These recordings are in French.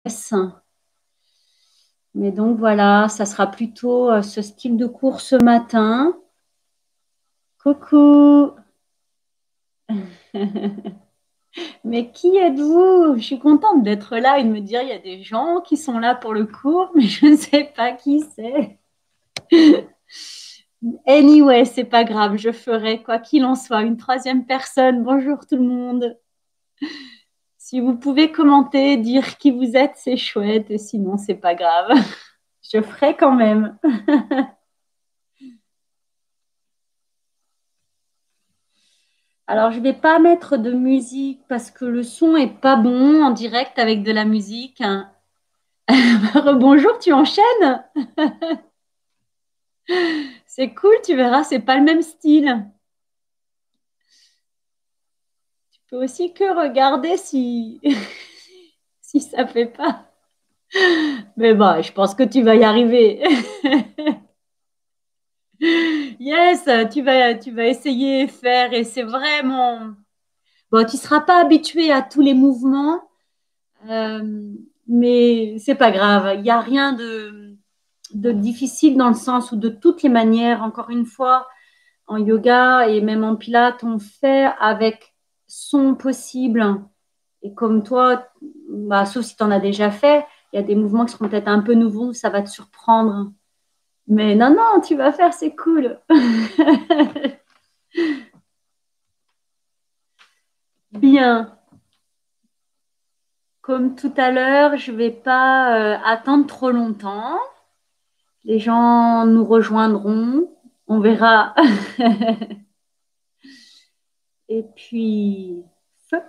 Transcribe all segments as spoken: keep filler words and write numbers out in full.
Mais donc voilà, ça sera plutôt euh, ce style de cours ce matin. Coucou. Mais qui êtes-vous? Je suis contente d'être là et de me dire il y a des gens qui sont là pour le cours, mais je ne sais pas qui c'est. Anyway, c'est pas grave, je ferai quoi qu'il en soit une troisième personne. Bonjour tout le monde. Si vous pouvez commenter, dire qui vous êtes, c'est chouette, et sinon c'est pas grave. Je ferai quand même. Alors, je ne vais pas mettre de musique parce que le son est pas bon en direct avec de la musique. Bonjour, tu enchaînes? C'est cool, tu verras, c'est pas le même style. Tu peux aussi que regarder si, si ça fait pas. Mais bon, je pense que tu vas y arriver. Yes, tu vas, tu vas essayer et faire et c'est vraiment... Bon, tu ne seras pas habitué à tous les mouvements, euh, mais c'est pas grave. Il n'y a rien de, de difficile dans le sens où de toutes les manières, encore une fois, en yoga et même en pilates, on fait avec son possible. Et comme toi, bah, sauf si tu en as déjà fait, il y a des mouvements qui seront peut-être un peu nouveaux, ça va te surprendre. Mais non, non, tu vas faire, c'est cool. Bien. Comme tout à l'heure, je ne vais pas euh, attendre trop longtemps. Les gens nous rejoindront. On verra. Et puis, feu.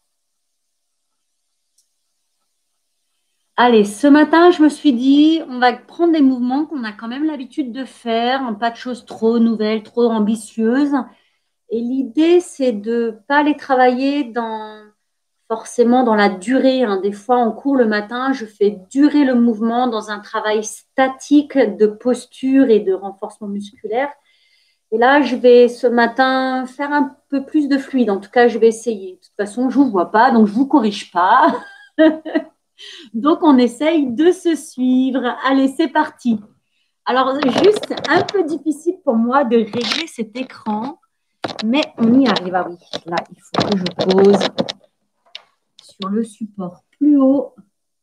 Allez, ce matin, je me suis dit, on va prendre des mouvements qu'on a quand même l'habitude de faire, pas de choses trop nouvelles, trop ambitieuses. Et l'idée, c'est de ne pas les travailler dans, forcément dans la durée. Hein. Des fois, en cours le matin, je fais durer le mouvement dans un travail statique de posture et de renforcement musculaire. Et là, je vais ce matin faire un peu plus de fluide. En tout cas, je vais essayer. De toute façon, je ne vous vois pas, donc je ne vous corrige pas. Donc, on essaye de se suivre. Allez, c'est parti. Alors, juste un peu difficile pour moi de régler cet écran, mais on y arrive. Ah oui, là, il faut que je pose sur le support plus haut.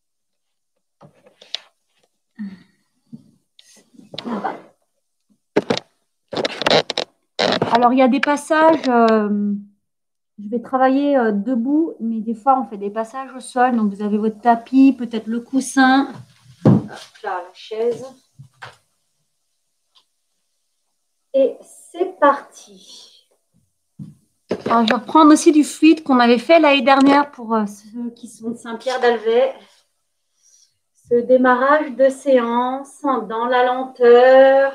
Là-bas. Alors, il y a des passages, euh, je vais travailler euh, debout, mais des fois, on fait des passages au sol. Donc, vous avez votre tapis, peut-être le coussin. Hop, là, la chaise. Et c'est parti. Alors, je vais reprendre aussi du fluide qu'on avait fait l'année dernière pour euh, ceux qui sont de Saint-Pierre-d'Alvet. Ce démarrage de séance dans la lenteur,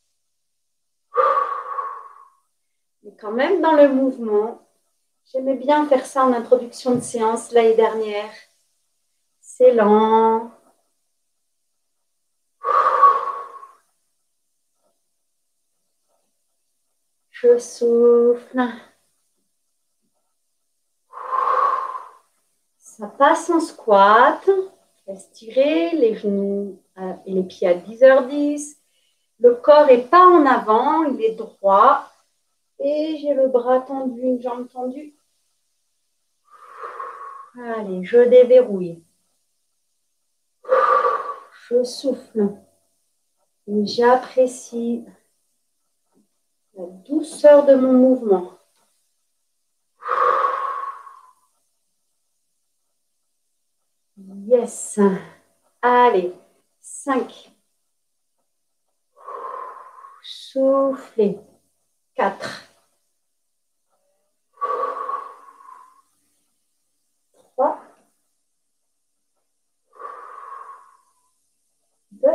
mais quand même dans le mouvement. J'aimais bien faire ça en introduction de séance l'année dernière. C'est lent. Je souffle. Ça passe en squat. Estirer les genoux et les pieds à dix heures dix. Le corps n'est pas en avant, il est droit. Et j'ai le bras tendu, une jambe tendue. Allez, je déverrouille. Je souffle. Et j'apprécie la douceur de mon mouvement. Yes. Allez, cinq. Soufflez. quatre. trois. deux.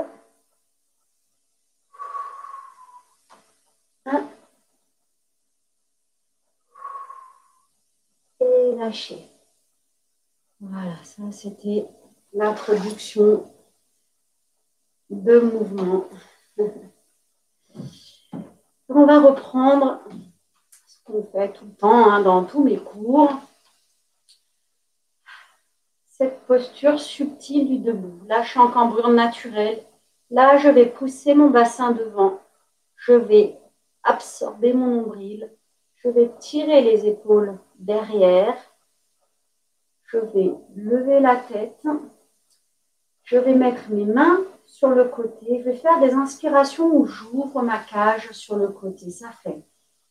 un. Et lâchez. Voilà, ça c'était l'introduction de mouvement. On va reprendre ce qu'on fait tout le temps hein, dans tous mes cours. cette posture subtile du debout. Là, je suis en cambrure naturelle. Là, je vais pousser mon bassin devant. Je vais absorber mon nombril. Je vais tirer les épaules derrière. Je vais lever la tête. Je vais mettre mes mains sur le côté. Je vais faire des inspirations où j'ouvre ma cage sur le côté. Ça fait.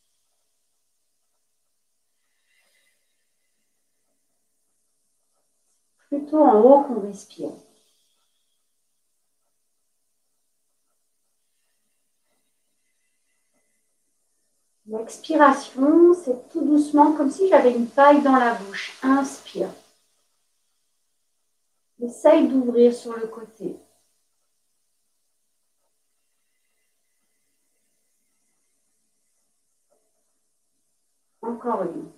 Plutôt en haut qu'on respire. L'expiration, c'est tout doucement, comme si j'avais une paille dans la bouche. Inspire. Essaye d'ouvrir sur le côté. Encore une.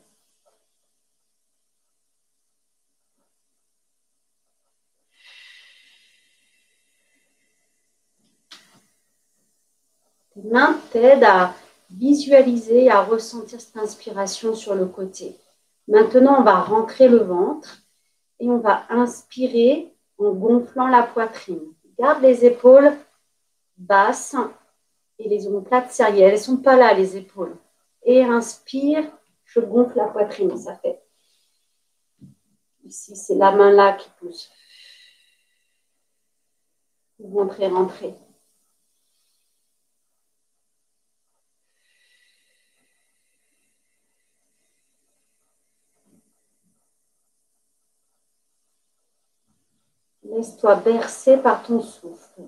Tes mains t'aident à visualiser, à ressentir cette inspiration sur le côté. Maintenant, on va rentrer le ventre et on va inspirer en gonflant la poitrine. Garde les épaules basses et les omoplates serrées. Elles ne sont pas là, les épaules. Et inspire, je gonfle la poitrine. Ça fait. Ici, c'est la main là qui pousse. Rentrer, rentrer. Laisse-toi bercer par ton souffle.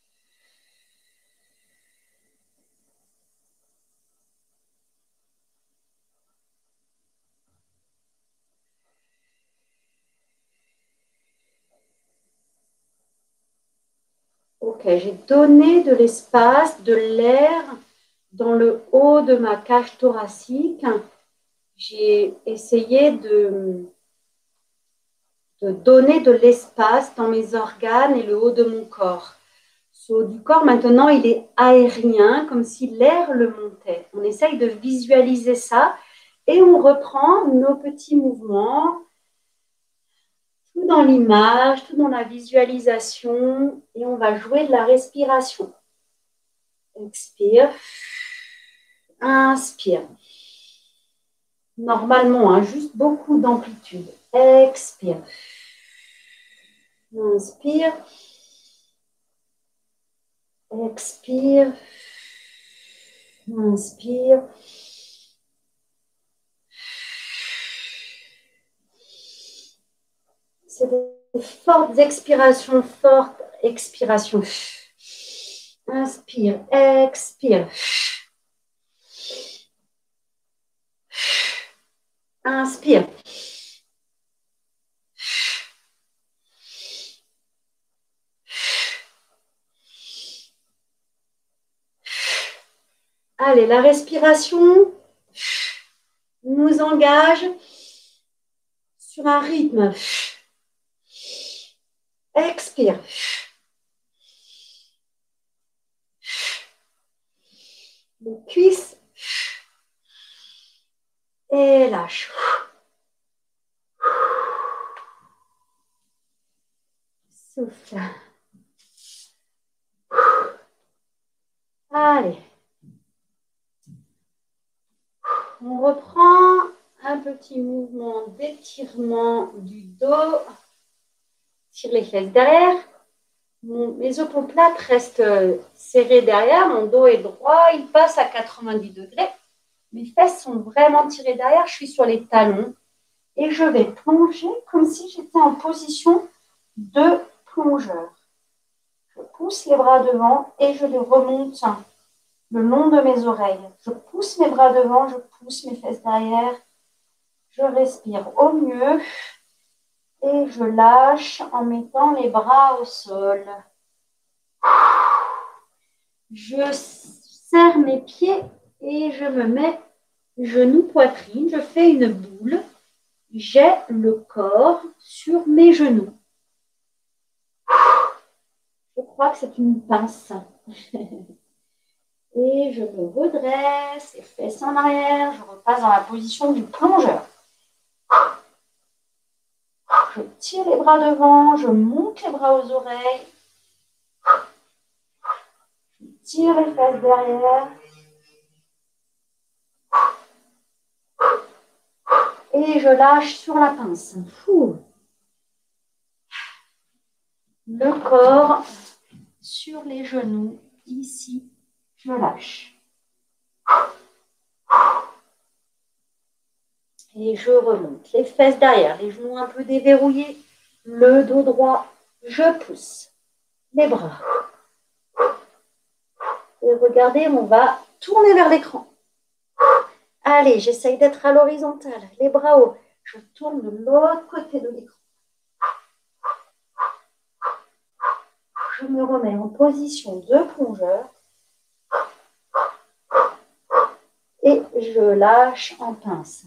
Ok, j'ai donné de l'espace, de l'air dans le haut de ma cage thoracique. J'ai essayé de, de donner de l'espace dans mes organes et le haut de mon corps. Ce haut du corps, maintenant, il est aérien, comme si l'air le montait. On essaye de visualiser ça et on reprend nos petits mouvements, tout dans l'image, tout dans la visualisation, et on va jouer de la respiration. Expire. Inspire. Normalement, hein, juste beaucoup d'amplitude. Expire. Inspire. Expire. Inspire. C'est des fortes expirations, fortes expirations. Inspire, expire. Inspire. Allez, la respiration nous engage sur un rythme. Expire. Les cuisses. Et lâche. Souffle. Allez. On reprend un petit mouvement d'étirement du dos. Tire les fesses derrière. Mon, mes omoplates restent serrées derrière. Mon dos est droit. Il passe à quatre-vingt-dix degrés. Mes fesses sont vraiment tirées derrière. Je suis sur les talons. Et je vais plonger comme si j'étais en position de plongeur. Je pousse les bras devant et je les remonte le long de mes oreilles. Je pousse mes bras devant, je pousse mes fesses derrière. Je respire au mieux et je lâche en mettant les bras au sol. Je serre mes pieds et je me mets genou poitrine. Je fais une boule. J'ai le corps sur mes genoux. Je crois que c'est une pince. Et je me redresse, les fesses en arrière. Je repasse dans la position du plongeur. Je tire les bras devant, je monte les bras aux oreilles. Je tire les fesses derrière. Et je lâche sur la pince. Fou. Le corps sur les genoux. Ici, je lâche. Et je remonte. Les fesses derrière, les genoux un peu déverrouillés. Le dos droit. Je pousse les bras. Et regardez, on va tourner vers l'écran. Allez, j'essaye d'être à l'horizontale. Les bras hauts. Je tourne de l'autre côté de l'écran. Je me remets en position de plongeur. Et je lâche en pince.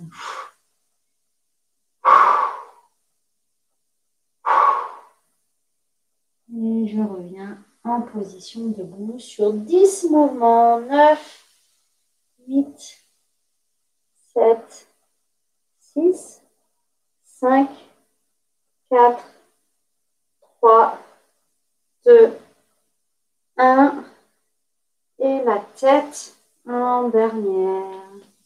Et je reviens en position debout sur dix mouvements. neuf, huit, sept, six, cinq, quatre, trois, deux, un. Et la tête en dernière.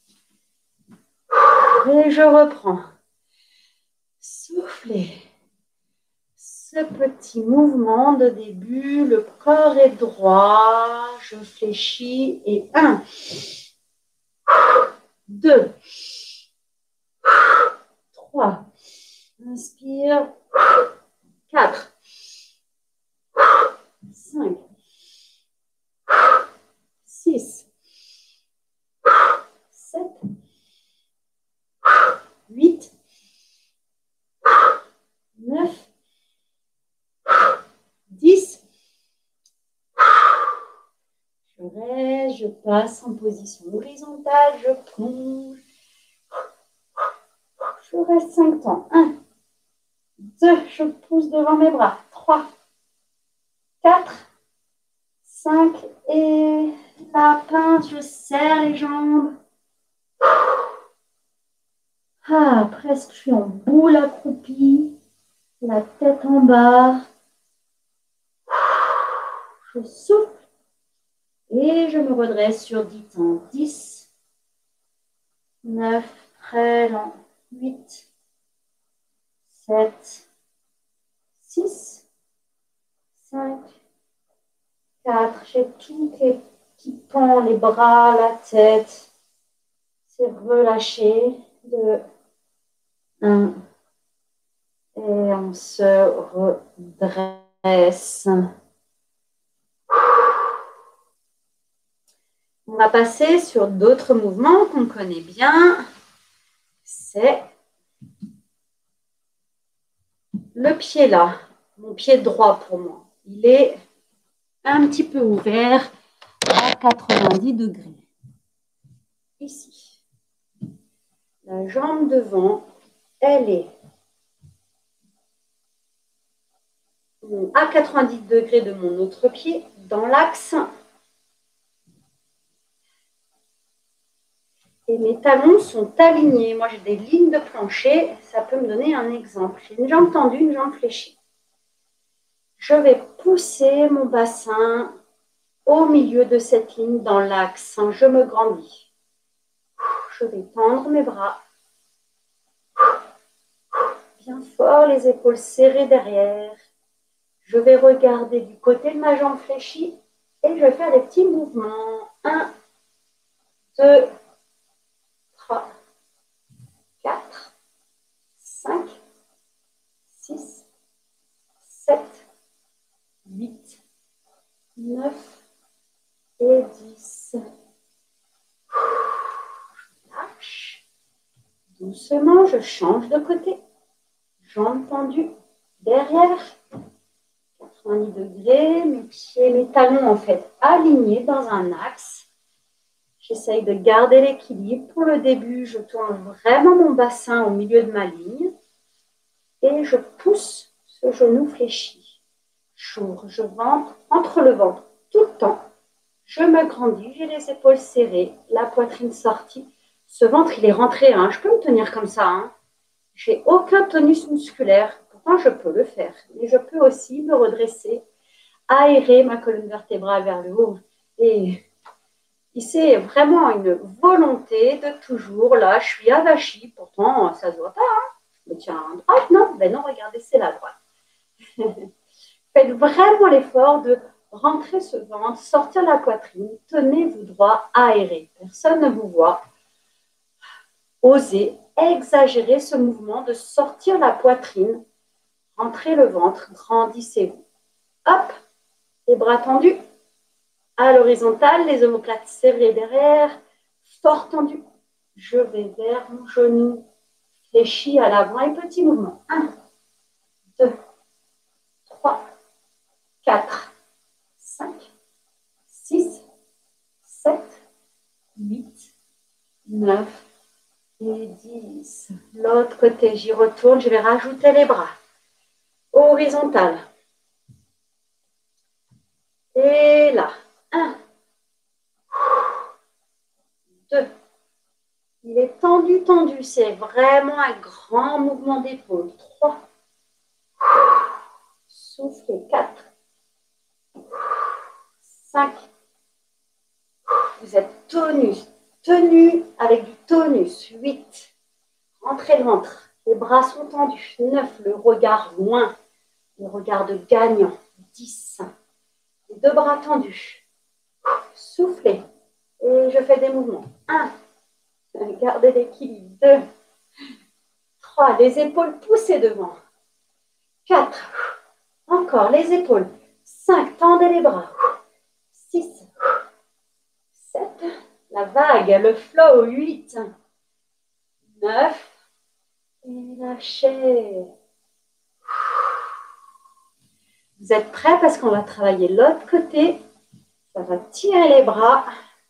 Et je reprends. Soufflez. Ce petit mouvement de début, le corps est droit, je fléchis et un, deux, trois, inspire, quatre, cinq, six, sept, huit, neuf, dix. Je reste, je passe en position horizontale, je plonge. Je reste cinq temps. un, deux, je pousse devant mes bras. trois, quatre, cinq et la pince, je serre les jambes. Ah, presque, je suis en boule accroupie, la tête en bas. Je souffle et je me redresse sur dix temps. dix, neuf, très lent. huit, sept, six, cinq, quatre. J'ai tout qui pend, les bras, la tête. C'est relâché. deux, un. Et on se redresse. On va passer sur d'autres mouvements qu'on connaît bien. C'est le pied là, mon pied droit pour moi. Il est un petit peu ouvert à quatre-vingt-dix degrés. Ici. La jambe devant, elle est à quatre-vingt-dix degrés de mon autre pied, dans l'axe. Et mes talons sont alignés. Moi, j'ai des lignes de plancher. Ça peut me donner un exemple. J'ai une jambe tendue, une jambe fléchie. Je vais pousser mon bassin au milieu de cette ligne dans l'axe. Je me grandis. Je vais tendre mes bras. Bien fort, les épaules serrées derrière. Je vais regarder du côté de ma jambe fléchie et je vais faire des petits mouvements. un, deux, trois, quatre, cinq, six, sept, huit, neuf et dix. Je lâche. Doucement, je change de côté. Jambes tendues derrière. quatre-vingt-dix degrés, mes pieds, mes talons en fait alignés dans un axe. J'essaye de garder l'équilibre. Pour le début, je tourne vraiment mon bassin au milieu de ma ligne et je pousse ce genou fléchi. J'ouvre, je ventre, entre le ventre tout le temps. Je me grandis, j'ai les épaules serrées, la poitrine sortie. Ce ventre, il est rentré. Hein. Je peux me tenir comme ça. Hein. Je n'ai aucun tonus musculaire. Maintenant, je peux le faire. Mais je peux aussi me redresser, aérer ma colonne vertébrale vers le haut. Et c'est vraiment une volonté de toujours, là, je suis avachie. Pourtant, ça ne se voit pas. Hein. Je me tiens à droite, non? Ben non, regardez, c'est la droite. Faites vraiment l'effort de rentrer ce ventre, sortir la poitrine, tenez-vous droit, aérez. Personne ne vous voit. Osez exagérer ce mouvement de sortir la poitrine, rentrez le ventre, grandissez-vous. Hop, les bras tendus. À l'horizontale, les omoplates serrées derrière, fort tendues. Je vais vers mon genou, fléchi à l'avant et petit mouvement. un, deux, trois, quatre, cinq, six, sept, huit, neuf et dix. L'autre côté, j'y retourne, je vais rajouter les bras. Horizontal. Et là, un, deux. Il est tendu, tendu. C'est vraiment un grand mouvement d'épaule. trois. Soufflez. quatre. cinq. Vous êtes tonus. Tenu avec du tonus. huit. Rentrez le ventre. Les bras sont tendus. neuf. Le regard loin. Le regard de gagnant. dix. Les deux bras tendus. Soufflez. Et je fais des mouvements. un. Gardez l'équilibre. deux. trois. Les épaules poussées devant. quatre. Encore les épaules. cinq. Tendez les bras. six. sept. La vague, le flow. huit. neuf. Et lâchez. Vous êtes prêts parce qu'on va travailler l'autre côté. Ça va tirer les bras.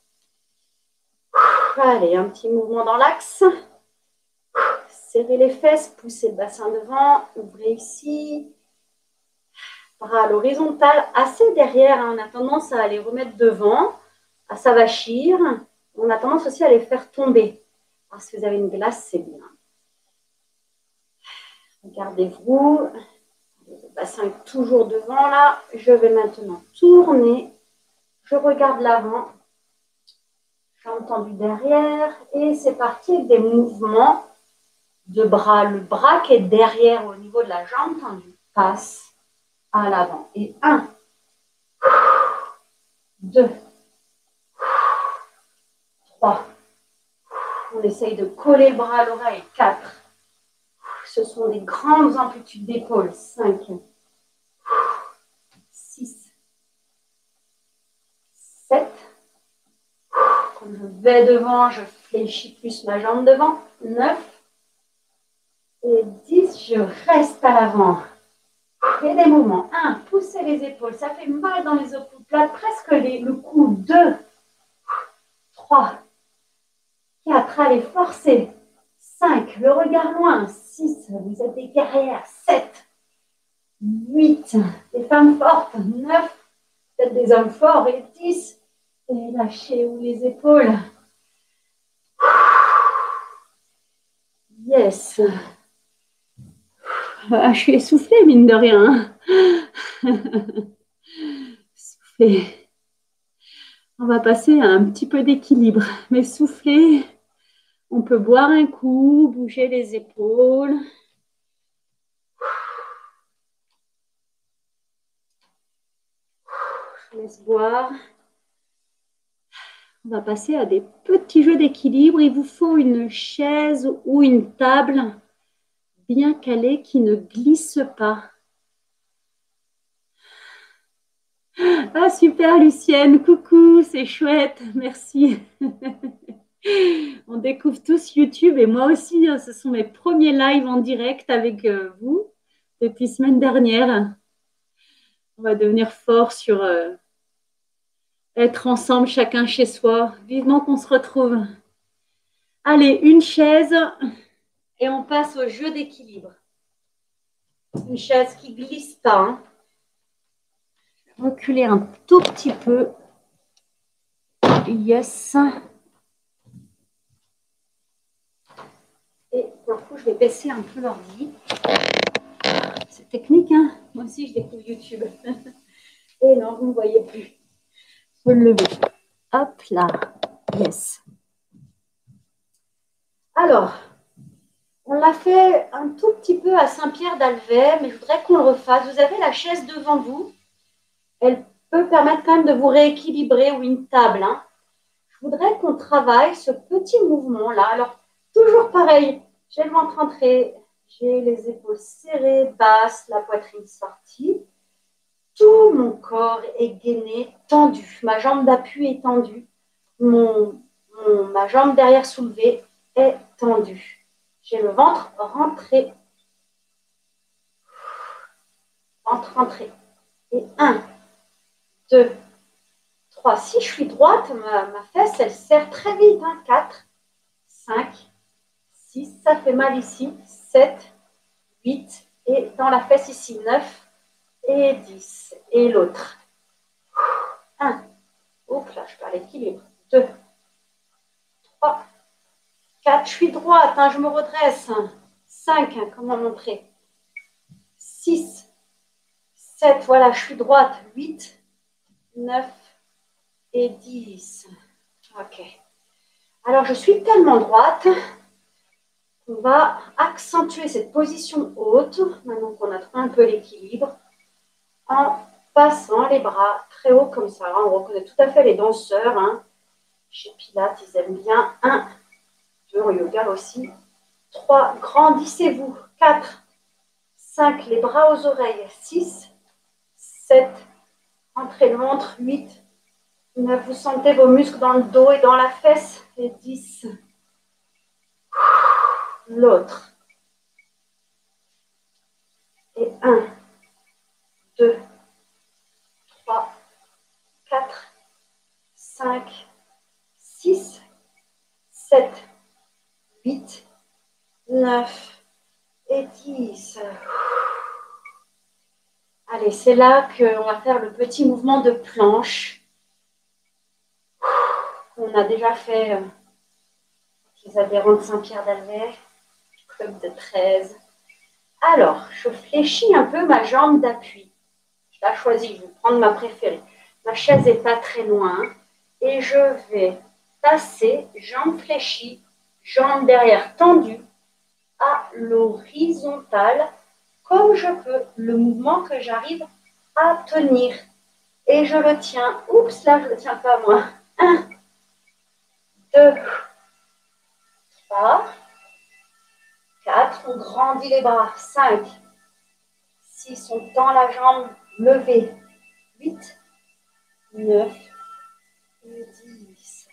Allez, un petit mouvement dans l'axe. Serrez les fesses, poussez le bassin devant. Ouvrez ici. Bras à l'horizontale, assez derrière. Hein. On a tendance à les remettre devant, à s'avachir. On a tendance aussi à les faire tomber. Alors, si vous avez une glace, c'est bien. Regardez-vous. Le bassin est toujours devant là. Je vais maintenant tourner. Je regarde l'avant. Jambes tendues derrière. Et c'est parti avec des mouvements de bras. Le bras qui est derrière au niveau de la jambe tendue passe à l'avant. Et un, deux, trois. On essaye de coller le bras à l'oreille. quatre. Ce sont des grandes amplitudes d'épaules. cinq, six, sept. Quand je vais devant, je fléchis plus ma jambe devant. neuf et dix. Je reste à l'avant. Et des mouvements. un. Poussez les épaules. Ça fait mal dans les omoplates. Presque les, le cou. deux. trois. quatre. Allez, forcez. cinq. Le regard loin. six. Vous êtes des guerrières. sept. huit. Des femmes fortes. neuf. Peut-être des hommes forts. Et dix. Et lâchez-vous les épaules. Yes. Ah, je suis essoufflée, mine de rien. Soufflez. On va passer à un petit peu d'équilibre. Mais soufflez. On peut boire un coup, bouger les épaules. Je laisse boire. On va passer à des petits jeux d'équilibre. Il vous faut une chaise ou une table bien calée qui ne glisse pas. Ah, super, Lucienne. Coucou, c'est chouette. Merci. On découvre tous YouTube et moi aussi, ce sont mes premiers lives en direct avec vous depuis semaine dernière. On va devenir fort sur euh, être ensemble, chacun chez soi. Vivement qu'on se retrouve. Allez, une chaise et on passe au jeu d'équilibre. Une chaise qui ne glisse pas. Hein. Reculer un tout petit peu. Yes. Et pour le coup, je vais baisser un peu l'ordi. c'est technique, hein. Moi aussi, je découvre YouTube. Et non, vous ne me voyez plus. Je me lever. Hop là. Yes. Alors, on l'a fait un tout petit peu à Saint-Pierre-d'Alvet, mais je voudrais qu'on le refasse. Vous avez la chaise devant vous. Elle peut permettre quand même de vous rééquilibrer, ou une table. Hein. Je voudrais qu'on travaille ce petit mouvement-là. Alors, toujours pareil. J'ai le ventre entré, j'ai les épaules serrées, basses, la poitrine sortie. Tout mon corps est gainé, tendu. Ma jambe d'appui est tendue. Mon, mon, ma jambe derrière soulevée est tendue. J'ai le ventre rentré. Ventre rentré. Et un, deux, trois. Si je suis droite, ma, ma fesse, elle serre très vite. Hein. quatre, cinq, six. Ça fait mal ici. sept, huit. Et dans la fesse ici, neuf et dix. Et l'autre. un. Oups, là, je perds l'équilibre. deux, trois, quatre. Je suis droite, hein, je me redresse. cinq, hein, comment montrer. six, sept, voilà, je suis droite. huit, neuf et dix. Ok. Alors, je suis tellement droite qu'on va accentuer cette position haute, maintenant qu'on a trouvé un peu l'équilibre, en passant les bras très haut comme ça. On reconnaît tout à fait les danseurs. Hein. Chez Pilates, ils aiment bien. un, deux, en yoga aussi. trois, grandissez-vous. quatre, cinq, les bras aux oreilles. six, sept, entrez le ventre. huit, neuf, vous sentez vos muscles dans le dos et dans la fesse. Et dix, l'autre. Et un, deux, trois, quatre, cinq, six, sept, huit, neuf et dix. Allez, c'est là qu'on va faire le petit mouvement de planche qu'on a déjà fait avec les adhérents de Saint-Pierre-d'Alvet, club de treize. Alors, je fléchis un peu ma jambe d'appui. Je l'ai choisie, je vais prendre ma préférée. Ma chaise n'est pas très loin. Et je vais passer, jambe fléchie, jambe derrière tendue, à l'horizontale, comme je peux, le mouvement que j'arrive à tenir. Et je le tiens. Oups, là, je ne le tiens pas moi. un, deux, trois, quatre, on grandit les bras. cinq, six, on tend la jambe levée. huit, neuf et dix.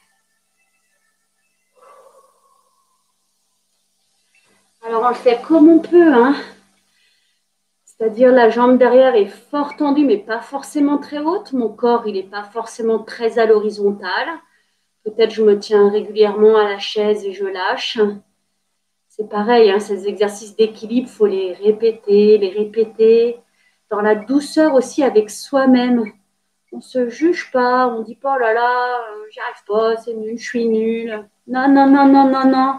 Alors, on le fait comme on peut, hein. C'est-à-dire la jambe derrière est fort tendue, mais pas forcément très haute. Mon corps, il n'est pas forcément très à l'horizontale. Peut-être je me tiens régulièrement à la chaise et je lâche. C'est pareil, hein, ces exercices d'équilibre, il faut les répéter, les répéter, dans la douceur aussi avec soi-même. On ne se juge pas, on ne dit pas, oh là là, j'y arrive pas, c'est nul, je suis nulle. Non, non, non, non, non, non.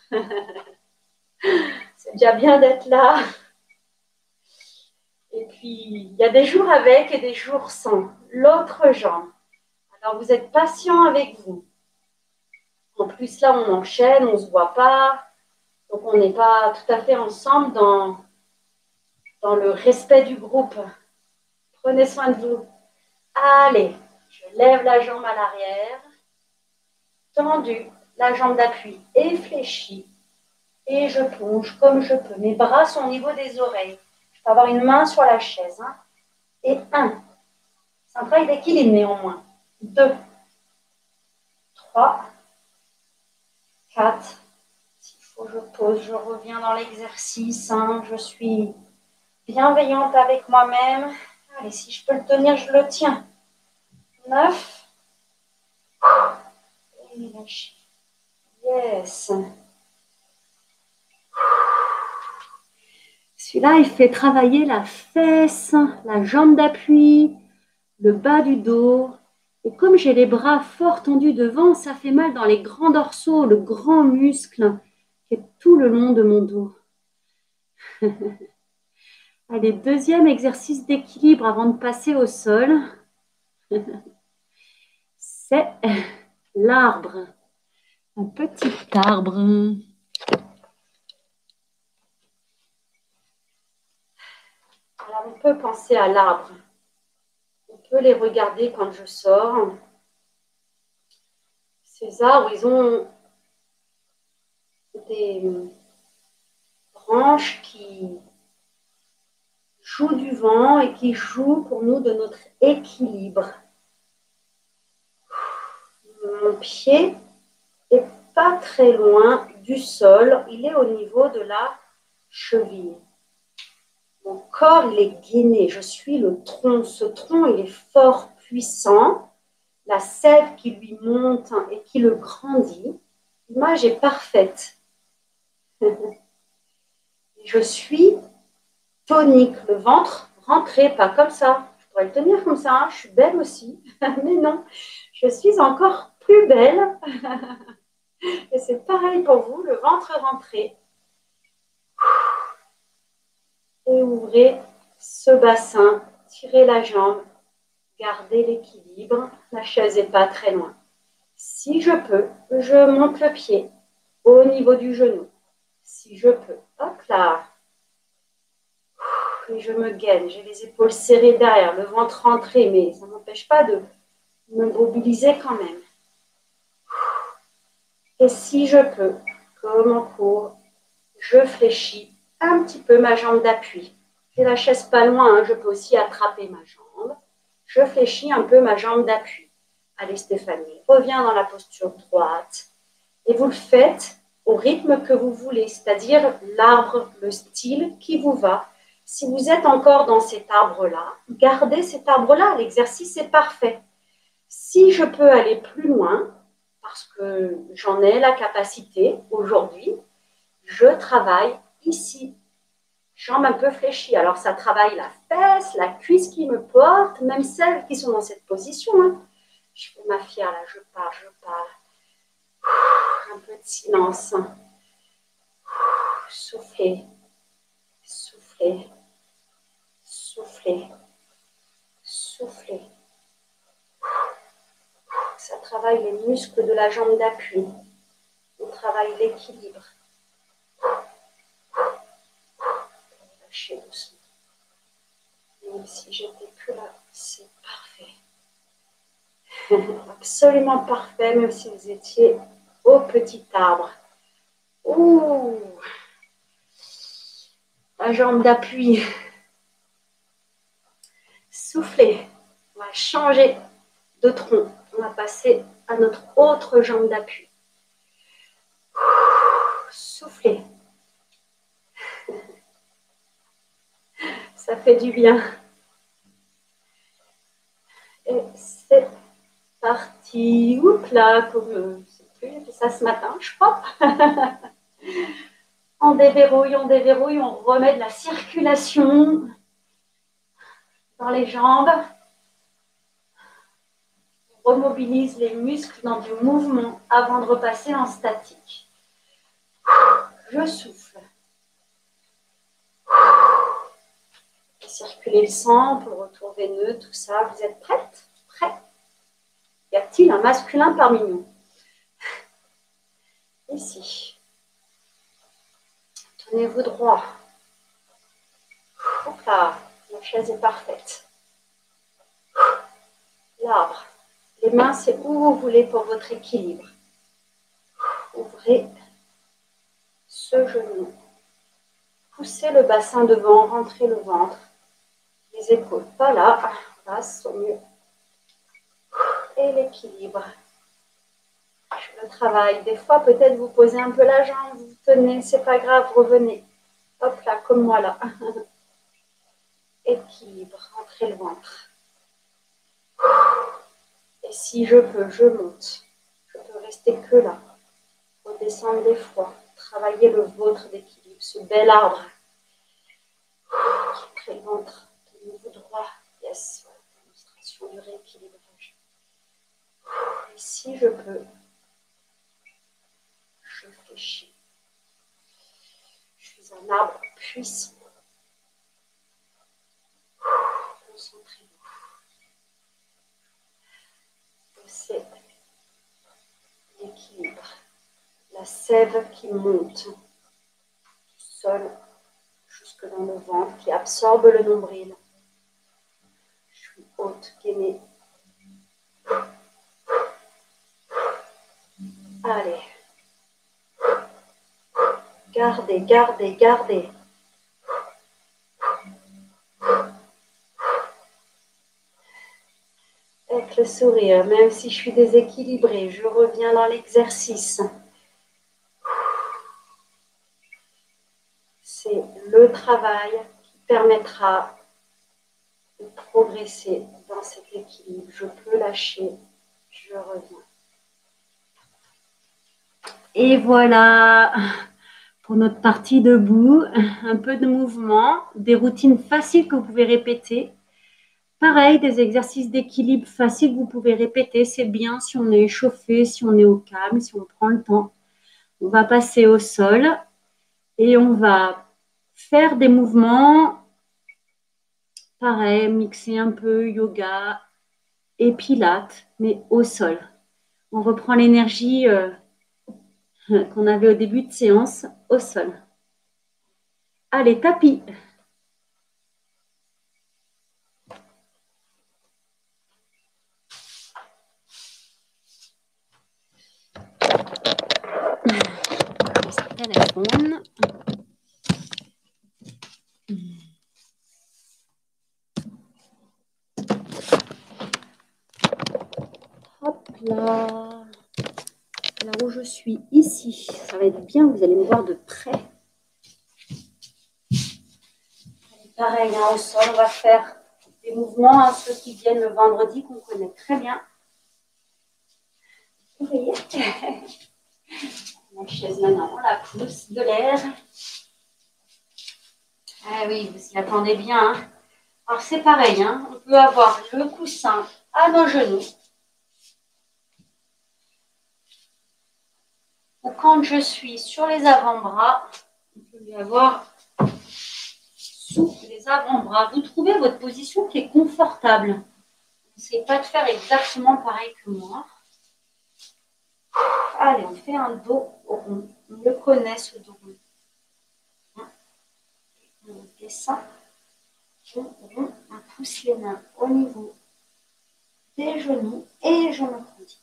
C'est déjà bien d'être là. Et puis, il y a des jours avec et des jours sans. L'autre jambe. Alors, vous êtes patient avec vous. En plus, là, on enchaîne, on ne se voit pas. Donc, on n'est pas tout à fait ensemble dans, dans le respect du groupe. Prenez soin de vous. Allez, je lève la jambe à l'arrière. Tendue, la jambe d'appui est fléchie. Et je plonge comme je peux. Mes bras sont au niveau des oreilles. Je peux avoir une main sur la chaise. Hein. Et un. C'est un travail d'équilibre néanmoins. Deux. Trois. Quatre. S'il faut, je pose. Je reviens dans l'exercice. Hein. Je suis bienveillante avec moi-même. Allez, si je peux le tenir, je le tiens. Neuf. Et lâchez. Yes. Celui-là, il fait travailler la fesse, la jambe d'appui, le bas du dos. Et comme j'ai les bras fort tendus devant, ça fait mal dans les grands dorsaux, le grand muscle qui est tout le long de mon dos. Allez, deuxième exercice d'équilibre avant de passer au sol, c'est l'arbre. Un petit arbre. Alors, on peut penser à l'arbre. On peut les regarder quand je sors. Ces arbres, ils ont des branches qui jouent du vent et qui jouent pour nous de notre équilibre. Mon pied n'est pas très loin du sol, il est au niveau de la cheville. Mon corps, il est gainé, je suis le tronc. Ce tronc, il est fort, puissant. La sève qui lui monte et qui le grandit. L'image est parfaite. Je suis tonique, le ventre rentré, pas comme ça. Je pourrais le tenir comme ça, hein. Je suis belle aussi. Mais non, je suis encore plus belle. Et c'est pareil pour vous, le ventre rentré. Et ouvrez ce bassin, tirez la jambe, gardez l'équilibre. La chaise n'est pas très loin. Si je peux, je monte le pied au niveau du genou. Si je peux, hop là. Et je me gaine, j'ai les épaules serrées derrière, le ventre rentré, mais ça ne m'empêche pas de me mobiliser quand même. Et si je peux, comme en cours, je fléchis un petit peu ma jambe d'appui. J'ai la chaise pas loin, hein, je peux aussi attraper ma jambe. Je fléchis un peu ma jambe d'appui. Allez Stéphanie, reviens dans la posture droite. Et vous le faites au rythme que vous voulez, c'est-à-dire l'arbre, le style qui vous va. Si vous êtes encore dans cet arbre-là, gardez cet arbre-là, l'exercice est parfait. Si je peux aller plus loin, parce que j'en ai la capacité aujourd'hui, je travaille ici, jambe un peu fléchie. Alors ça travaille la fesse, la cuisse qui me porte, même celles qui sont dans cette position. Hein. Je fais ma fière là, je parle, je parle. Un peu de silence. Soufflez, soufflez, soufflez, soufflez. Ça travaille les muscles de la jambe d'appui. On travaille l'équilibre. Lâchez doucement. Même si j'étais que là, c'est parfait. Absolument parfait, même si vous étiez au petit arbre. Ouh, la jambe d'appui. Soufflez. On va changer de tronc. On va passer à notre autre jambe d'appui. Soufflez. Ça fait du bien. Et c'est parti. Oups là, comme je sais plus, j'ai fait ça ce matin, je crois. On déverrouille, on déverrouille, on remet de la circulation dans les jambes. On remobilise les muscles dans du mouvement avant de repasser en statique. Je souffle. Circuler le sang pour le retour veineux, tout ça. Vous êtes prête? Prêt? Y a-t-il un masculin parmi nous? Ici. Tenez-vous droit. Hop là, la chaise est parfaite. L'arbre. Les mains, c'est où vous voulez pour votre équilibre. Ouvrez ce genou. Poussez le bassin devant, rentrez le ventre. Les épaules, pas là, passe au mieux. Et l'équilibre. Je le travaille. Des fois, peut-être vous posez un peu la jambe, vous tenez, c'est pas grave, revenez. Hop là, comme moi là. Équilibre, rentrez le ventre. Et si je peux, je monte. Je peux rester que là. Redescendre des fois. Travailler le vôtre d'équilibre, ce bel arbre. Rentrez le ventre. Tenez-vous droit. Yes. Démonstration du rééquilibrage. Et si je peux, je fléchis. Je suis un arbre puissant. c'est l'équilibre. La sève qui monte du sol jusque dans le ventre, qui absorbe le nombril. Je suis haute, gainée. Allez. Gardez, gardez, gardez. Avec le sourire, même si je suis déséquilibrée, je reviens dans l'exercice. C'est le travail qui permettra de progresser dans cet équilibre. Je peux lâcher, je reviens. Et voilà pour notre partie debout. Un peu de mouvement, des routines faciles que vous pouvez répéter. Pareil, des exercices d'équilibre faciles que vous pouvez répéter. C'est bien si on est échauffé, si on est au calme, si on prend le temps. On va passer au sol et on va faire des mouvements. Pareil, mixer un peu yoga et pilates, mais au sol. On reprend l'énergie euh, qu'on avait au début de séance au sol. Allez, tapis. Téléphone. Hop là. Là où je suis, ici, ça va être bien, vous allez me voir de près. Pareil, hein, au sol, on va faire des mouvements, hein, ceux qui viennent le vendredi, qu'on connaît très bien. Vous voyez, la chaise maintenant, la pousse de l'air. Ah oui, vous y attendez bien. Hein. Alors c'est pareil, hein, on peut avoir le coussin à nos genoux. Ou quand je suis sur les avant-bras, on peut lui avoir sous les avant-bras. Vous trouvez votre position qui est confortable. N'essayez pas de faire exactement pareil que moi. Allez, on fait un dos rond. On le connaît, ce dos rond. On descend. On, on, on pousse les mains au niveau des genoux et je me conduis.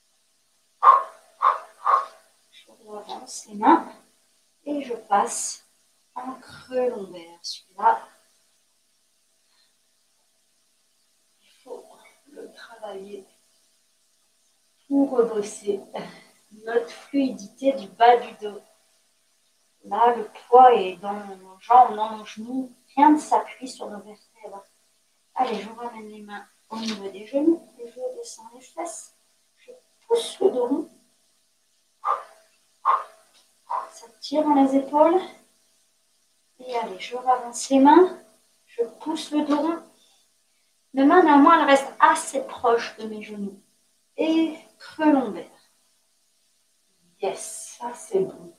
Je avance les mains et je passe en creux lombaire. Celui-là, il faut le travailler pour rebosser notre fluidité du bas du dos. Là, le poids est dans nos jambes, dans nos genoux. Rien ne s'appuie sur nos vertèbres. Allez, je ramène les mains au niveau des genoux et je descends les fesses. Je pousse le dos rond. Ça tire dans les épaules. Et allez, je ravance les mains. Je pousse le dos rond. Mes mains, néanmoins, elles restent assez proches de mes genoux. Et creux lombaire. Yes, ça c'est bon.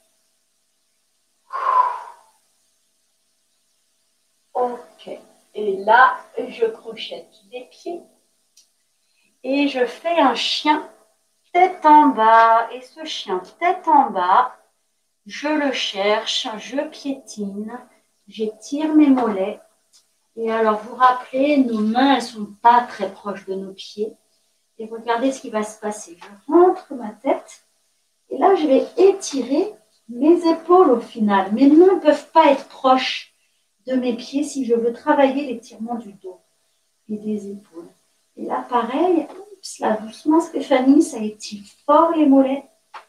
Ok. Et là, je crochette les pieds. Et je fais un chien tête en bas. Et ce chien tête en bas, je le cherche, je piétine, j'étire mes mollets. Et alors, vous rappelez, nos mains, elles ne sont pas très proches de nos pieds. Et regardez ce qui va se passer. Je rentre ma tête. Et là, je vais étirer mes épaules au final. Mes mains ne peuvent pas être proches de mes pieds si je veux travailler l'étirement du dos et des épaules. Et là, pareil, oups, là, doucement, Stéphanie, ça étire fort les mollets.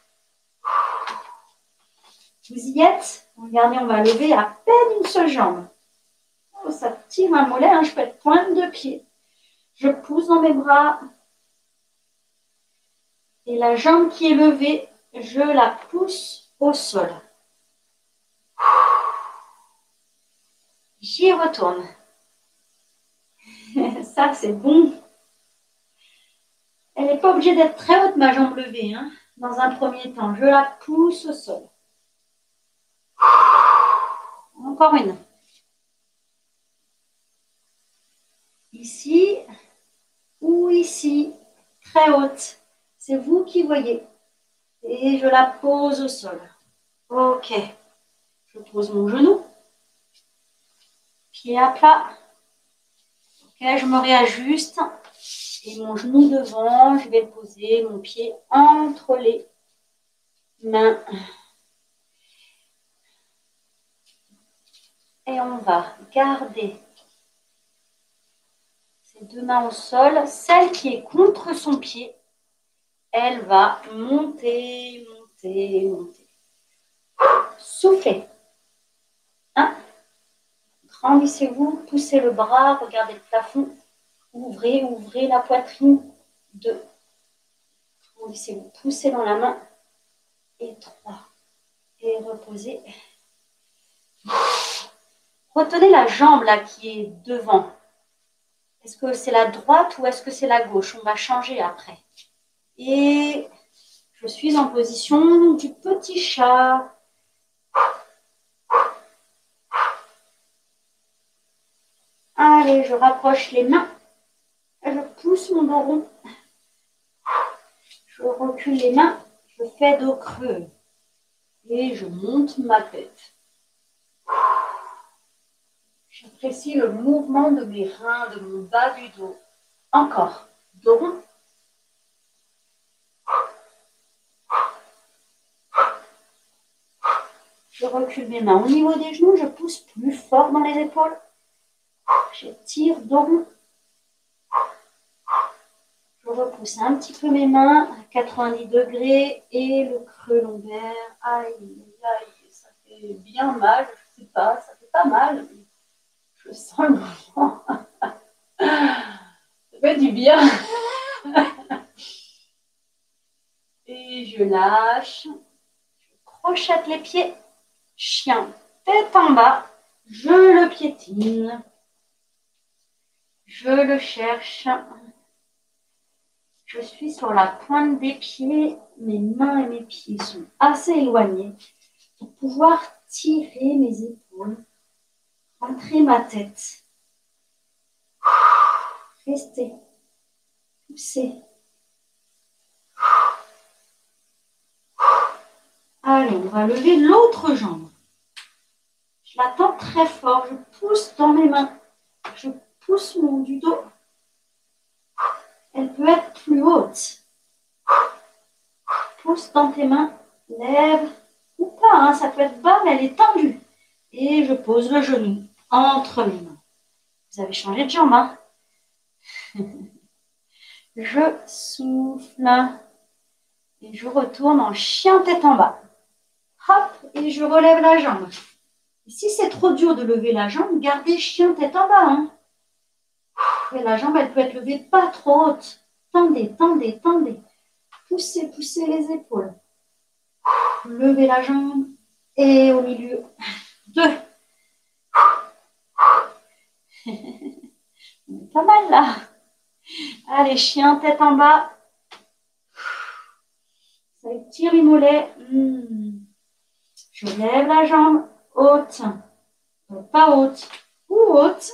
Vous y êtes? Regardez, on va lever à peine une seule jambe. Oh, ça tire un mollet, hein, je peux être pointe de pied. Je pousse dans mes bras. Et la jambe qui est levée, je la pousse au sol. J'y retourne. Ça, c'est bon. Elle n'est pas obligée d'être très haute, ma jambe levée. Hein. Dans un premier temps, je la pousse au sol. Encore une. Ici ou ici, très haute. C'est vous qui voyez. Et je la pose au sol. Ok. Je pose mon genou. Pied à plat. Ok, je me réajuste. Et mon genou devant, je vais poser mon pied entre les mains. Et on va garder ces deux mains au sol. Celle qui est contre son pied, elle va monter, monter, monter. Soufflez. Un. Grandissez-vous, poussez le bras, regardez le plafond. Ouvrez, ouvrez la poitrine. Deux. Grandissez-vous, poussez dans la main. Et trois. Et reposez. Retenez la jambe là qui est devant. Est-ce que c'est la droite ou est-ce que c'est la gauche? On va changer après. Et je suis en position du petit chat. Allez, je rapproche les mains. Je pousse mon dos rond. Je recule les mains. Je fais dos creux. Et je monte ma tête. J'apprécie le mouvement de mes reins, de mon bas du dos. Encore. Dos rond. Je recule mes mains au niveau des genoux. Je pousse plus fort dans les épaules. J'étire dos rond. Je repousse un petit peu mes mains à quatre-vingt-dix degrés et le creux lombaire. Aïe, aïe, ça fait bien mal. Je ne sais pas, ça fait pas mal. Je sens le mouvement. Ça fait du bien. Et je lâche. Je crochette les pieds. Chien, tête en bas. Je le piétine. Je le cherche. Je suis sur la pointe des pieds. Mes mains et mes pieds sont assez éloignés pour pouvoir tirer mes épaules, rentrer ma tête. Restez. Poussez. Allez, on va lever l'autre jambe. Je la tends très fort. Je pousse dans mes mains. Je pousse mon du dos. Elle peut être plus haute. Pousse dans tes mains. Lève. Ou pas, hein, ça peut être bas, mais elle est tendue. Et je pose le genou entre mes mains. Vous avez changé de jambe, hein? Je souffle. Et je retourne en chien tête en bas. Hop, et je relève la jambe. Et si c'est trop dur de lever la jambe, gardez chien tête en bas. Hein. Et la jambe, elle peut être levée pas trop haute. Tendez, tendez, tendez. Poussez, poussez les épaules. Levez la jambe. Et au milieu, deux. On est pas mal là. Allez, chien tête en bas. Ça étire les mollets. Mmh. Je lève la jambe haute. Pas haute. Ou haute.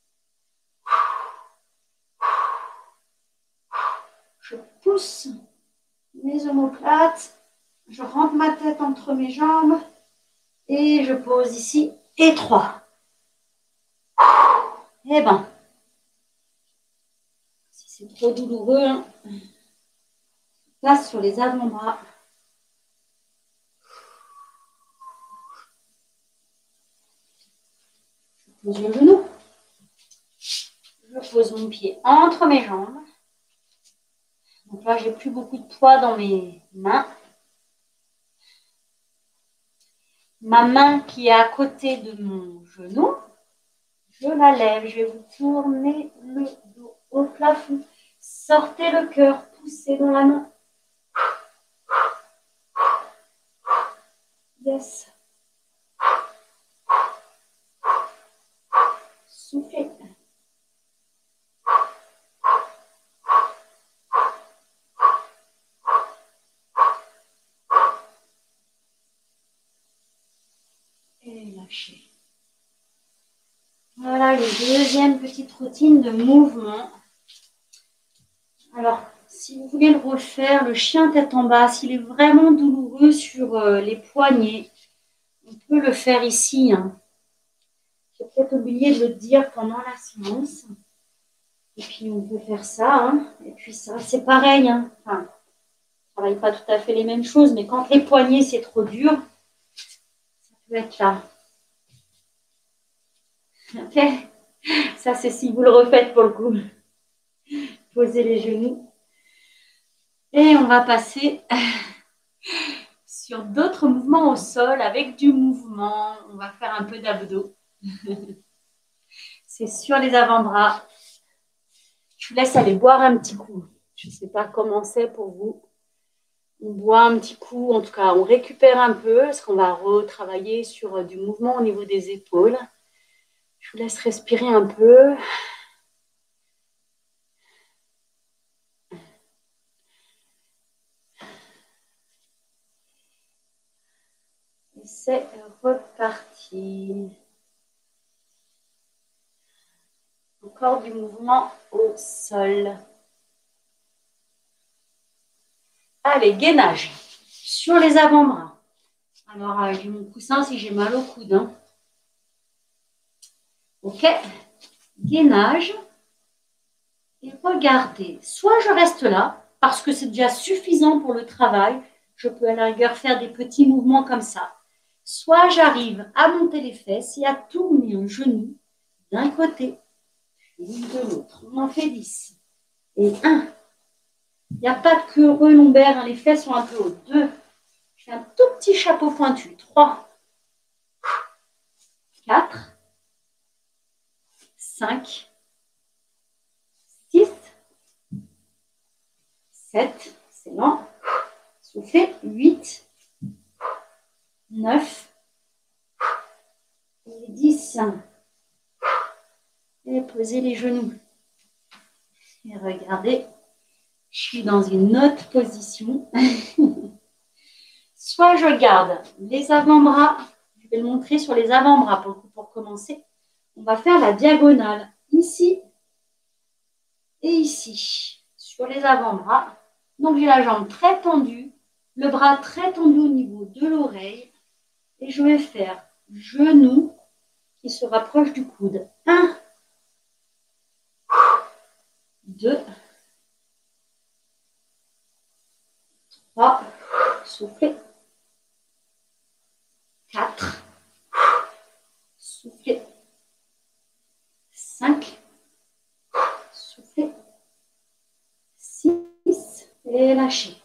Je pousse mes omoplates. Je rentre ma tête entre mes jambes. Et je pose ici. Et trois. Eh ben. Si c'est trop douloureux, hein, place sur les avant-bras. Je pose le genou. Je pose mon pied entre mes jambes. Donc là, j'ai plus beaucoup de poids dans mes mains. Ma main qui est à côté de mon genou, je la lève. Je vais vous tourner le dos au plafond. Sortez le cœur, poussez dans la main. Yes. Soufflez. Et lâchez. Voilà une deuxième petite routine de mouvement. Alors, Si vous voulez le refaire, le chien tête en bas, s'il est vraiment douloureux sur euh, les poignets, on peut le faire ici. Hein. J'ai peut-être oublié de le dire pendant la séance. Et puis, on peut faire ça. Hein. Et puis, ça, c'est pareil. Hein. Enfin, on ne travaille pas tout à fait les mêmes choses, mais quand les poignets, c'est trop dur, ça peut être là. Ok. Ça, c'est si vous le refaites pour le coup. Posez les genoux. Et on va passer sur d'autres mouvements au sol avec du mouvement. On va faire un peu d'abdos. C'est sur les avant-bras. Je vous laisse aller boire un petit coup. Je ne sais pas comment c'est pour vous. On boit un petit coup, en tout cas, on récupère un peu parce qu'on va retravailler sur du mouvement au niveau des épaules. Je vous laisse respirer un peu. Et c'est reparti. Encore du mouvement au sol. Allez, gainage sur les avant-bras. Alors, euh, j'ai mon coussin si j'ai mal au coude. Hein. Ok, gainage. Et regardez, soit je reste là, parce que c'est déjà suffisant pour le travail. Je peux à la rigueur faire des petits mouvements comme ça. Soit j'arrive à monter les fesses et à tourner un genou d'un côté puis de l'autre. On en fait dix. Et un. Il n'y a pas de creux lombaire, hein, les fesses sont un peu hautes. Deux. Je fais un tout petit chapeau pointu. Trois. Quatre. Cinq. Six. Sept. C'est lent. Soufflez. Huit. Neuf. Et dix. Et posez les genoux. Et regardez, je suis dans une autre position. Soit je garde les avant-bras, je vais le montrer sur les avant-bras pour, pour commencer. On va faire la diagonale ici et ici, sur les avant-bras. Donc j'ai la jambe très tendue, le bras très tendu au niveau de l'oreille. Et je vais faire genou qui se rapproche du coude. Un, deux, trois, soufflez. quatre, soufflez. cinq, soufflez. six, et lâchez.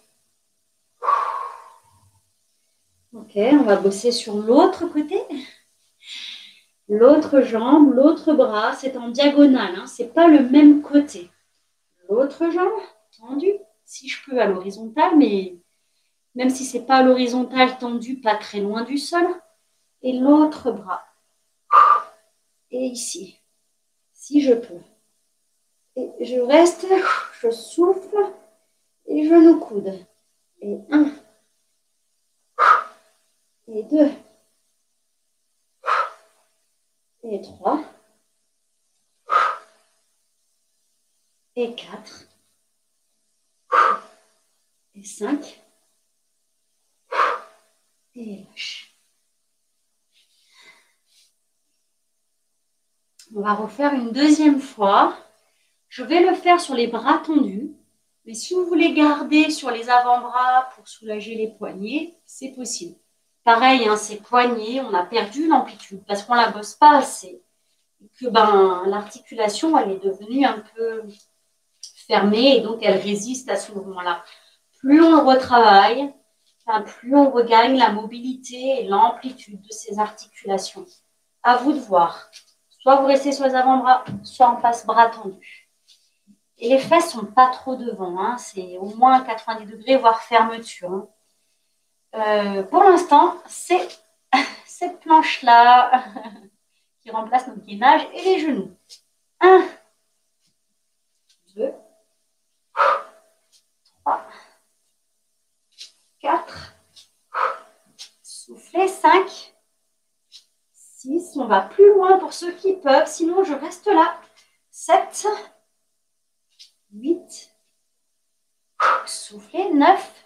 Ok, on va bosser sur l'autre côté. L'autre jambe, l'autre bras, c'est en diagonale, hein, c'est pas le même côté. L'autre jambe, tendue, si je peux à l'horizontale, mais même si c'est pas à l'horizontale, tendue, pas très loin du sol. Et l'autre bras. Et ici, si je peux. Et je reste, je souffle, et genou coude. Et un, et deux, et trois, et quatre, et cinq, et lâche. On va refaire une deuxième fois. Je vais le faire sur les bras tendus. Mais si vous voulez garder sur les avant-bras pour soulager les poignets, c'est possible. Pareil, hein, ces poignets, on a perdu l'amplitude parce qu'on ne la bosse pas assez. Et que ben, l'articulation, elle est devenue un peu fermée et donc elle résiste à ce mouvement-là. Plus on le retravaille, enfin, plus on regagne la mobilité et l'amplitude de ces articulations. À vous de voir. Soit vous restez sur les avant-bras, soit on passe bras tendus. Et les fesses ne sont pas trop devant. Hein. C'est au moins quatre-vingt-dix degrés, voire fermeture. Hein. Euh, pour l'instant, c'est cette planche-là qui remplace notre gainage et les genoux. Un, deux, trois, quatre, soufflez, cinq, six. On va plus loin pour ceux qui peuvent, sinon je reste là. sept, huit, Soufflez. neuf,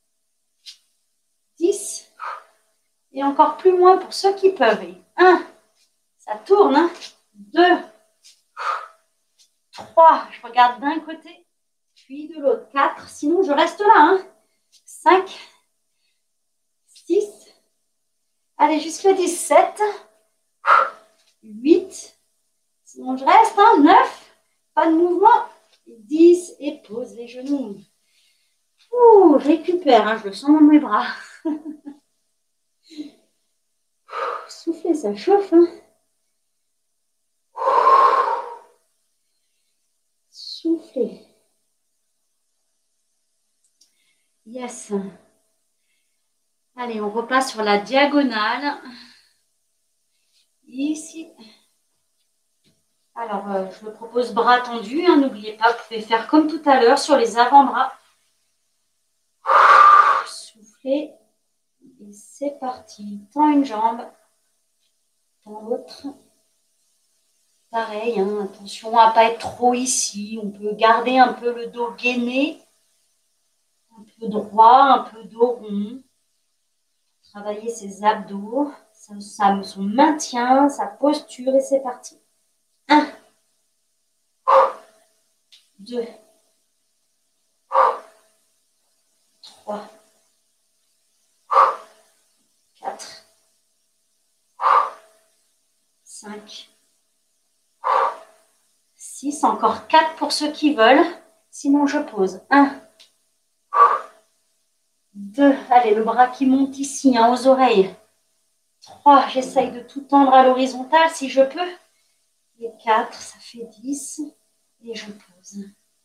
dix. Et encore plus loin pour ceux qui peuvent. Et un, ça tourne. Hein. deux, trois, je regarde d'un côté, puis de l'autre. quatre, sinon je reste là. Hein. cinq, six, allez jusqu'à dix-sept, huit, sinon je reste. Hein. neuf, pas de mouvement. dix, et pose les genoux. Ouh, récupère, hein, je le sens dans mes bras. Soufflez, ça chauffe. Hein. Soufflez. Yes. Allez, on repasse sur la diagonale. Ici. Alors, euh, je me propose bras tendus. Hein, n'oubliez pas, vous pouvez faire comme tout à l'heure sur les avant-bras. Soufflez. Et c'est parti. Tends une jambe. Tends l'autre. Pareil, hein, attention à ne pas être trop ici. On peut garder un peu le dos gainé. Un peu droit, un peu dos rond. Travailler ses abdos, ça, ça, son maintien, sa posture, et c'est parti. un, deux, trois, quatre, cinq, six, encore quatre pour ceux qui veulent. Sinon, je pose. un, deux, allez, le bras qui monte ici, hein, aux oreilles. trois, j'essaye de tout tendre à l'horizontale si je peux. Et quatre, ça fait dix. Et je pose.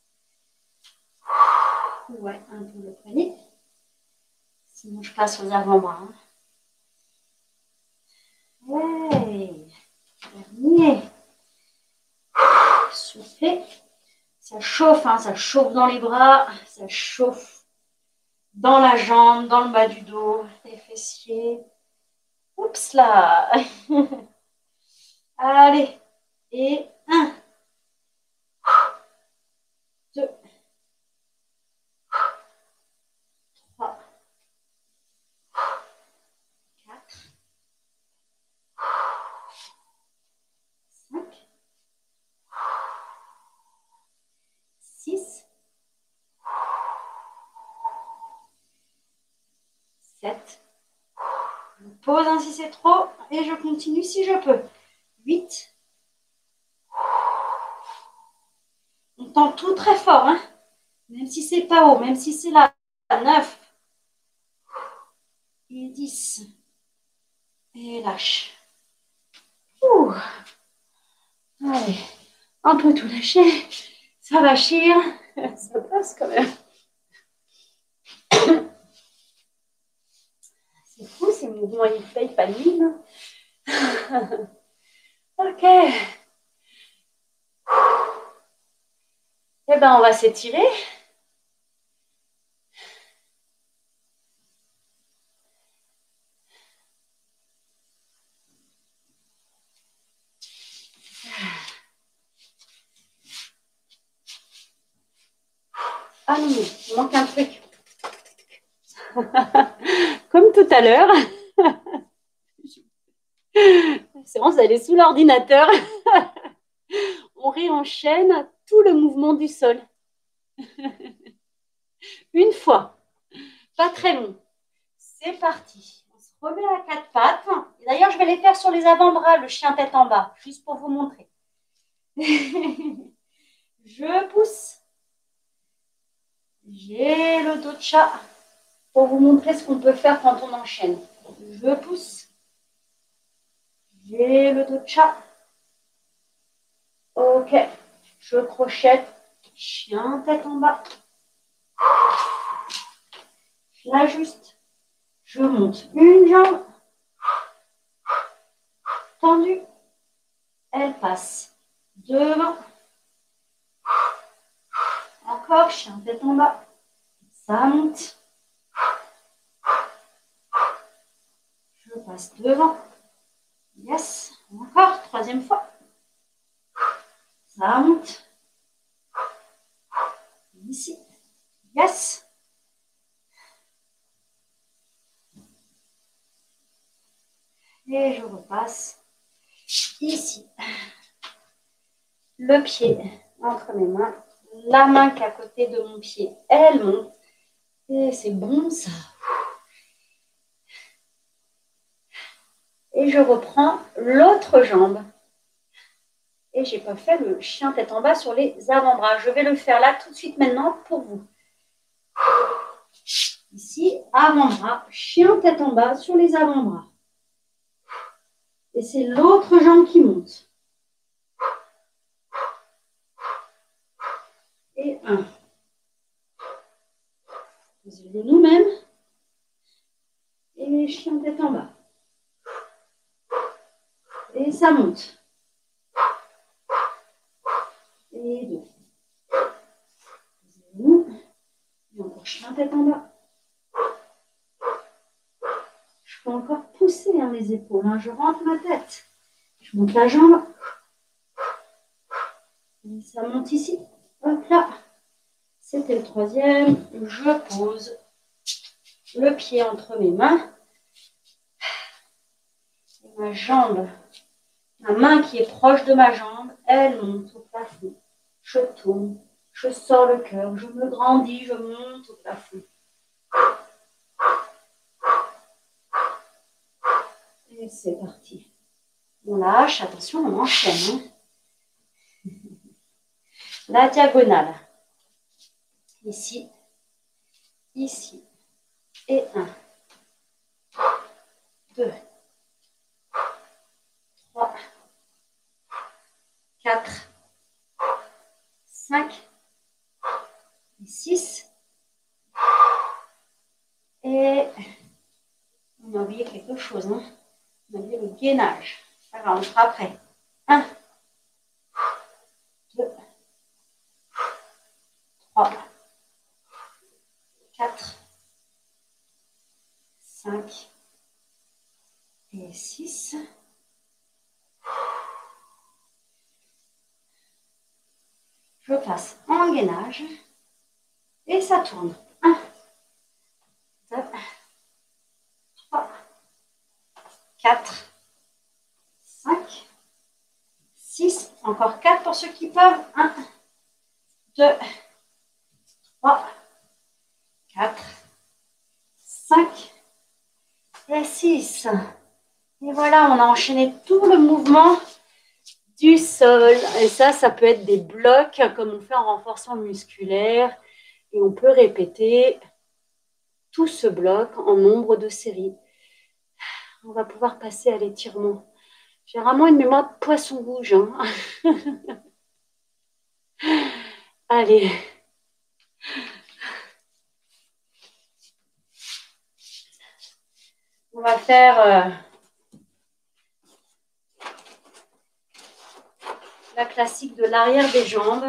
Ouais, un peu le poignet. Sinon, je passe aux avant-bras. Hein. Ouais. Dernier. Soufflez. Ça chauffe, hein, ça chauffe dans les bras, ça chauffe dans la jambe, dans le bas du dos, les fessiers. Oups là. Allez. Et un, deux, trois, quatre, cinq, six, sept. Je pose hein, si c'est trop et je continue si je peux. huit. On tend tout très fort, hein, même si c'est pas haut, même si c'est là. neuf. Et dix. Et lâche. Ouh. Allez, un peu tout lâcher. Ça va chier. Ça passe quand même. C'est fou, ces mouvements, ils payent pas de mine. Ok. Eh bien, on va s'étirer. Ah non, il manque un truc. Comme tout à l'heure. C'est bon, vous allez sous l'ordinateur. On réenchaîne tout le mouvement du sol. Une fois. Pas très long. C'est parti. On se remet à quatre pattes. D'ailleurs, je vais les faire sur les avant-bras, le chien tête en bas, juste pour vous montrer. Je pousse. J'ai le dos de chat pour vous montrer ce qu'on peut faire quand on enchaîne. Je pousse. J'ai le dos de chat. Ok. Je crochette. Chien tête en bas. J'ajuste. Je monte une jambe. Tendue. Elle passe devant. Encore, chien tête en bas. Ça monte. Je passe devant. Yes. Encore, troisième fois. Ça monte. Ici. Yes. Et je repasse ici. Le pied entre mes mains. La main qui est à côté de mon pied, elle monte. Et c'est bon ça. Et je reprends l'autre jambe. Et je n'ai pas fait le chien tête en bas sur les avant-bras. Je vais le faire là tout de suite maintenant pour vous. Ici, avant-bras, chien tête en bas sur les avant-bras. Et c'est l'autre jambe qui monte. Et un. Posez-le nous-mêmes. Et chien tête en bas. Et ça monte. Et deux. Posez-le. Et encore chien tête en bas. Je peux encore pousser hein, les épaules. Hein. Je rentre ma tête. Je monte la jambe. Et ça monte ici. Hop là. C'était le troisième. Je pose le pied entre mes mains. Et ma jambe, ma main qui est proche de ma jambe, elle monte au plafond. Je tourne, je sors le cœur, je me grandis, je monte au plafond. Et c'est parti. On lâche, attention, on enchaîne. Hein. La diagonale. Ici, ici. Et un, deux, trois, quatre, cinq, six. Et on a oublié quelque chose. Hein. On a oublié le gainage. Alors, on fera après. un, deux, trois, quatre, cinq et six. Je passe en gainage et ça tourne. un, deux, trois, quatre, cinq, six. Encore quatre pour ceux qui peuvent. un, deux, trois, quatre, cinq et six. Et voilà, on a enchaîné tout le mouvement du sol. Et ça, ça peut être des blocs comme on fait en renforcement musculaire. Et on peut répéter tout ce bloc en nombre de séries. On va pouvoir passer à l'étirement. J'ai vraiment une mémoire de poisson rouge. Hein. Allez. On va faire euh, la classique de l'arrière des jambes.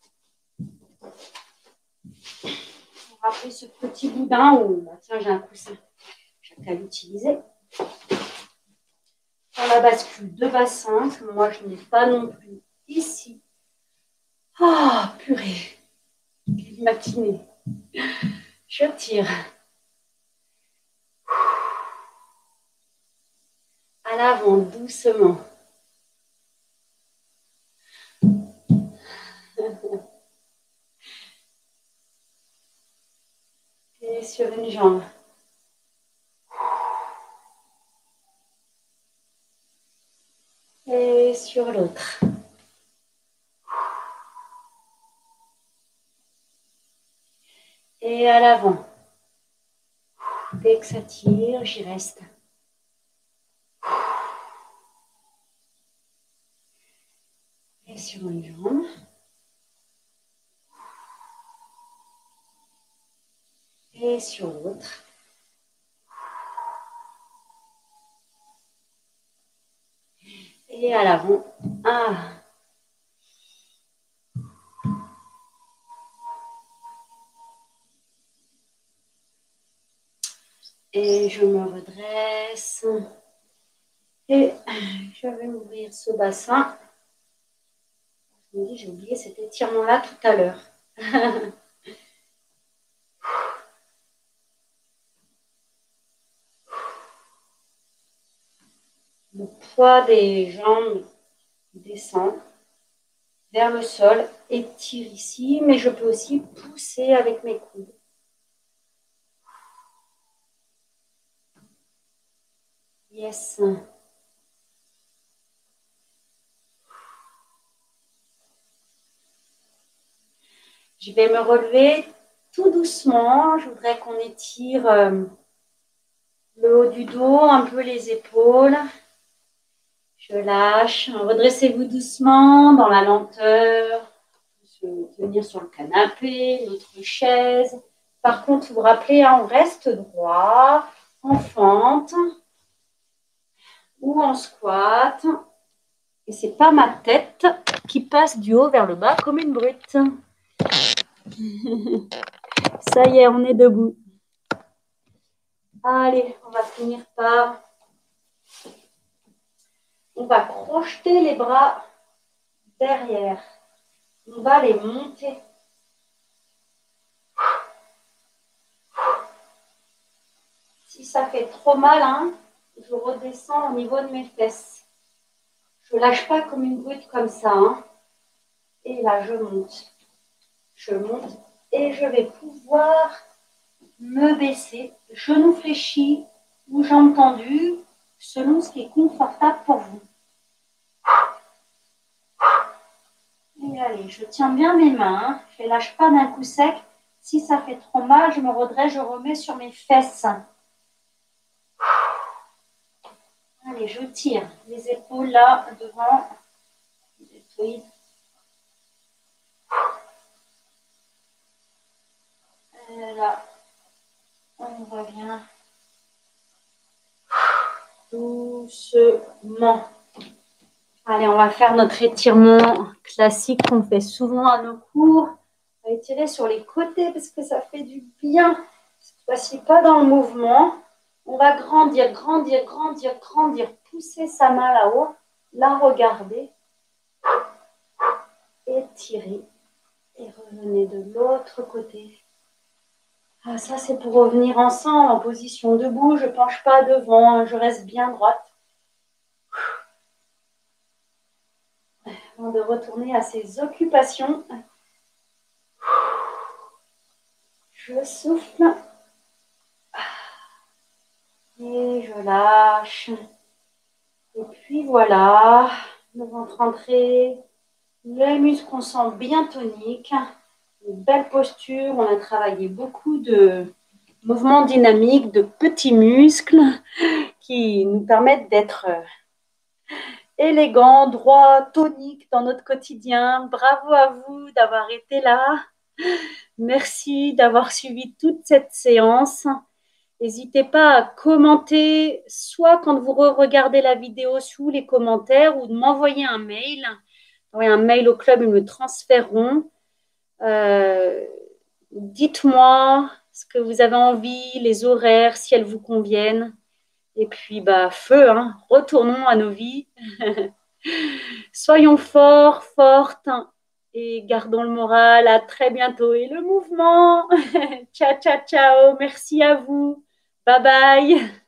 On va rappeler ce petit boudin où, bah, tiens, j'ai un coussin. J'ai qu'à l'utiliser. Sur la bascule de bassin, que moi je n'ai pas non plus ici. Ah, oh, purée. Quelle matinée. Je tire. À l'avant, doucement. Et sur une jambe. Et sur l'autre. Et à l'avant. Dès que ça tire, j'y reste. Et sur une jambe. Et sur l'autre. Et à l'avant. Ah. Et je me redresse. Et je vais ouvrir ce bassin. Je me dis, j'ai oublié cet étirement-là tout à l'heure. Le poids des jambes descend vers le sol, étire ici, mais je peux aussi pousser avec mes coudes. Yes. Je vais me relever tout doucement. Je voudrais qu'on étire euh, le haut du dos, un peu les épaules. Je lâche. Redressez-vous doucement dans la lenteur. Se tenir sur le canapé, notre chaise. Par contre, vous vous rappelez, hein, on reste droit, en fente ou en squat. Et c'est pas ma tête qui passe du haut vers le bas comme une brute. Ça y est, on est debout. Allez, on va finir par... On va crocheter les bras derrière. On va les monter. Si ça fait trop mal, hein, je redescends au niveau de mes fesses. Je ne lâche pas comme une brute comme ça. Hein. Et là, je monte. Je monte et je vais pouvoir me baisser, genoux fléchis ou jambes tendues, selon ce qui est confortable pour vous. Et allez, je tiens bien mes mains, je ne les lâche pas d'un coup sec. Si ça fait trop mal, je me redresse, je remets sur mes fesses. Allez, je tire les épaules là, devant. Et là, on revient doucement. Allez, on va faire notre étirement classique qu'on fait souvent à nos cours. On va étirer sur les côtés parce que ça fait du bien. Cette fois-ci, pas dans le mouvement. On va grandir, grandir, grandir, grandir. Pousser sa main là-haut. La regarder. Étirer. Et revenez de l'autre côté. Ah, ça, c'est pour revenir ensemble en position debout. Je ne penche pas devant. Je reste bien droite. Avant de retourner à ses occupations. Je souffle. Et je lâche. Et puis voilà. Le ventre entré. Les muscles, on sent bien toniques. Une belle posture. On a travaillé beaucoup de mouvements dynamiques, de petits muscles qui nous permettent d'être élégants, droits, toniques dans notre quotidien. Bravo à vous d'avoir été là. Merci d'avoir suivi toute cette séance. N'hésitez pas à commenter, soit quand vous regardez la vidéo sous les commentaires, ou de m'envoyer un mail. Envoyez un mail au club, ils me transféreront. Euh, dites-moi ce que vous avez envie, les horaires, si elles vous conviennent. Et puis, bah, feu, hein, retournons à nos vies. Soyons forts, fortes et gardons le moral. À très bientôt. Et le mouvement. Ciao, ciao, ciao. Merci à vous. Bye bye.